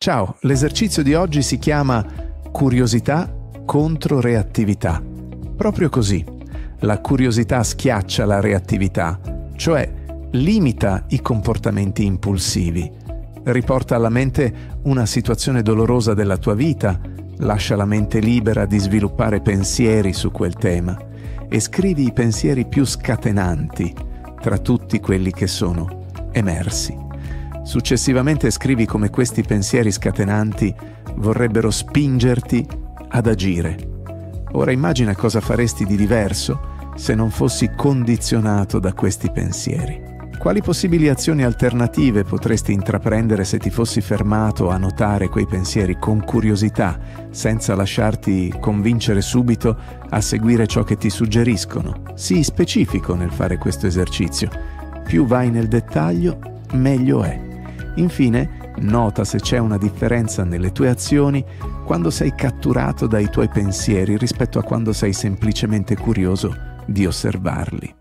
Ciao, l'esercizio di oggi si chiama curiosità contro reattività. Proprio così, la curiosità schiaccia la reattività, cioè limita i comportamenti impulsivi, riporta alla mente una situazione dolorosa della tua vita, lascia la mente libera di sviluppare pensieri su quel tema e scrivi i pensieri più scatenanti tra tutti quelli che sono emersi. Successivamente scrivi come questi pensieri scatenanti vorrebbero spingerti ad agire. Ora immagina cosa faresti di diverso se non fossi condizionato da questi pensieri. Quali possibili azioni alternative potresti intraprendere se ti fossi fermato a notare quei pensieri con curiosità, senza lasciarti convincere subito a seguire ciò che ti suggeriscono? Sii specifico nel fare questo esercizio. Più vai nel dettaglio, meglio è. Infine, nota se c'è una differenza nelle tue azioni quando sei catturato dai tuoi pensieri rispetto a quando sei semplicemente curioso di osservarli.